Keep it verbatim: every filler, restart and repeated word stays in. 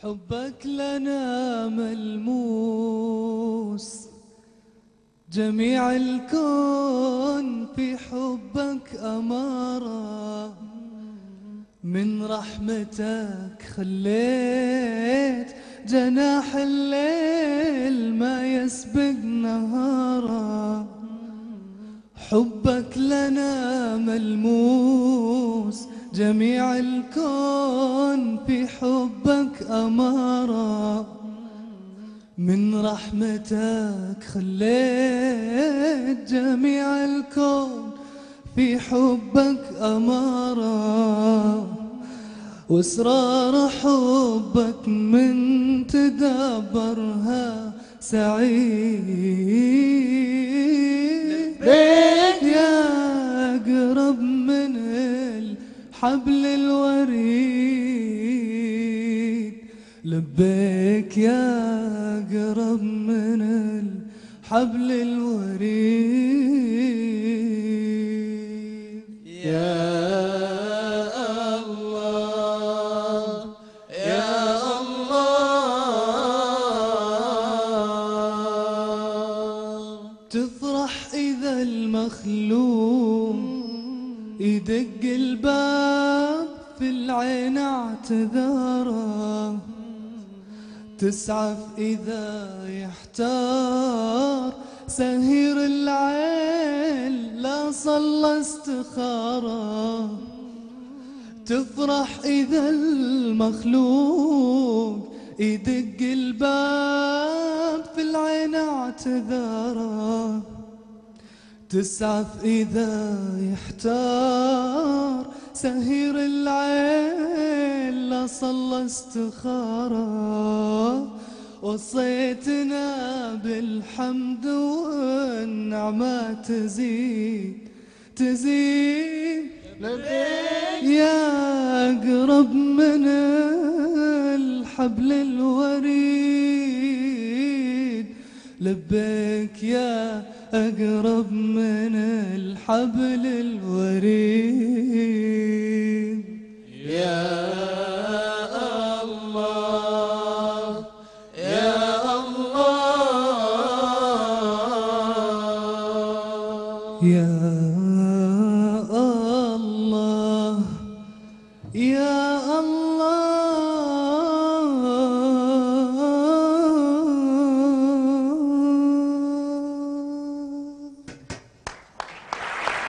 حبك لنا ملموس، جميع الكون في حبك أمارة. من رحمتك خليت جناح الليل ما يسبق نهاره. حبك لنا ملموس، جميع الكون في حبك أمارة. من رحمتك خليت جميع الكون في حبك أمارة. واسرار حبك من تدبرها سعيد. يا أقرب من الحبل الوريد، لبيك يا أقرب من الحبل الوريد. يا الله يا الله. تفرح إذا المخلوق يدق الباب في العين اعتذاره. تسعف إذا يحتار سهير العين لا صلى استخاره. تفرح إذا المخلوق يدق الباب في العين اعتذاره. تسعف إذا يحتار سهير العين لا صلى استخاره. وصيتنا بالحمد والنعمة تزيد تزيد. لبيك يا أقرب من الحبل الوريد، لبيك يا أقرب من الحبل الوريد.